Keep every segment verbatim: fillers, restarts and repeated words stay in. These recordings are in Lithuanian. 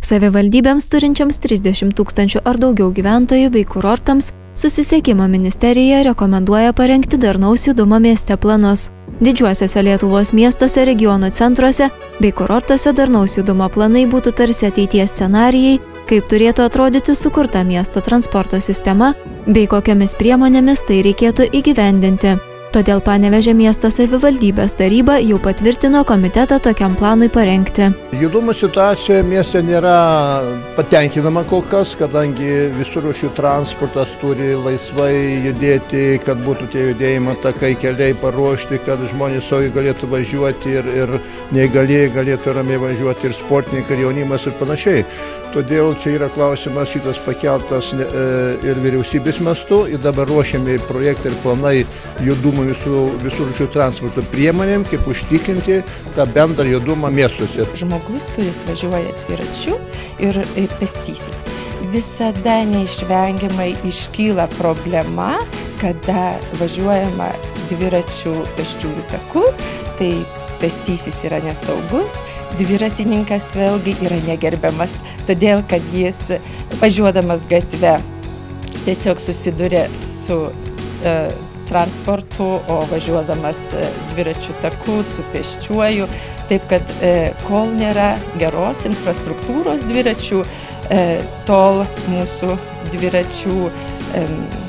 Savivaldybėms turinčiams trisdešimt tūkstančių ar daugiau gyventojų bei kurortams Susisiekimo ministerija rekomenduoja parengti darnaus judumo mieste planus. Didžiuosiuose Lietuvos miestuose, regionų centruose bei kurortuose darnaus judumo planai būtų tarsi ateities scenarijai, kaip turėtų atrodyti sukurta miesto transporto sistema bei kokiamis priemonėmis tai reikėtų įgyvendinti. Todėl Panevėžio miesto savivaldybės taryba jau patvirtino komitetą tokiam planui parengti. Judumo situacija mieste nėra patenkinama kol kas, kadangi visur rūšių transportas turi laisvai judėti, kad būtų tie judėjimo takai, keliai paruošti, kad žmonės saugiai galėtų važiuoti ir, ir neįgalieji galėtų ramiai važiuoti, ir sportininkai, ir jaunimas ir panašiai. Todėl čia yra klausimas šitas pakeltas ir vyriausybės mastu, ir dabar ruošiami projektai ir planai judumo visų, visų rūšių transporto priemonėm, kaip užtikrinti tą bendrą judumą miestuose. Žmogus, kuris važiuoja dviračiu ir pėstysis, visada neišvengiamai iškyla problema, kada važiuojama dviračių pėsčiųjų taku, tai pėstysis yra nesaugus, dviratininkas vėlgi yra negerbiamas, todėl kad jis važiuodamas gatve tiesiog susiduria su e, transportu, o važiuodamas dviračių taku su pėsčiuoju. Taip kad e, kol nėra geros infrastruktūros dviračių, e, tol mūsų dviračių e,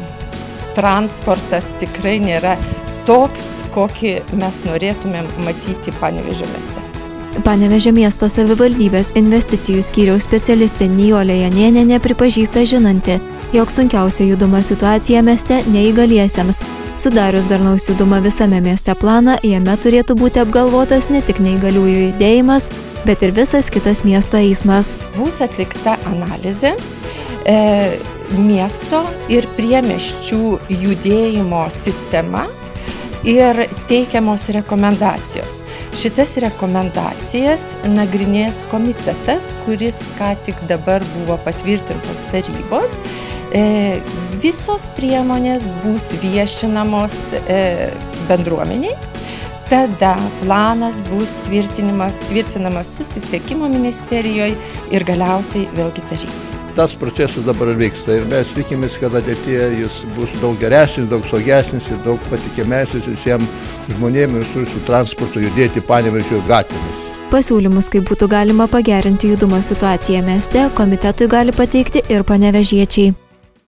transportas tikrai nėra toks, kokį mes norėtumėm matyti Panevėžio mieste. Panevėžio miesto savivaldybės investicijų skyriaus specialistė Nijolė Janėnienė pripažįsta žinanti, jog sunkiausia judumo situacija mieste neįgaliesiems. Sudarius darnaus judumo visame mieste planą, jame turėtų būti apgalvotas ne tik neįgaliųjų judėjimas, bet ir visas kitas miesto eismas. Bus atlikta analizė e, miesto ir priemiesčių judėjimo sistema ir teikiamos rekomendacijos. Šitas rekomendacijas nagrinės komitetas, kuris ką tik dabar buvo patvirtintas tarybos. E, visos priemonės bus viešinamos e, bendruomeniai. Tada planas bus tvirtinamas, tvirtinamas Susisiekimo ministerijoje ir galiausiai vėlgi tarybai. Tas procesas dabar vyksta ir mes tikimės, kad ateityje jis bus daug geresnis, daug saugesnis ir daug patikimesnis visiems žmonėms ir su, su transportu judėti Panevėžio gatvėmis. Pasiūlymus, kaip būtų galima pagerinti judumo situaciją mieste, komitetui gali pateikti ir panevėžiečiai.